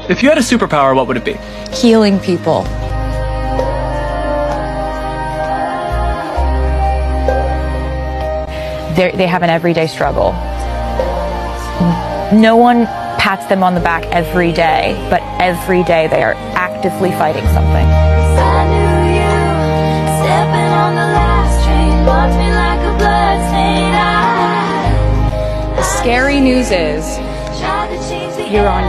If you had a superpower, what would it be? Healing people. They have an everyday struggle. No one pats them on the back every day, but every day they are actively fighting something. I knew you, stepping on the last train, marked me like a bloodstained eye. The scary news is Tried to change the you're on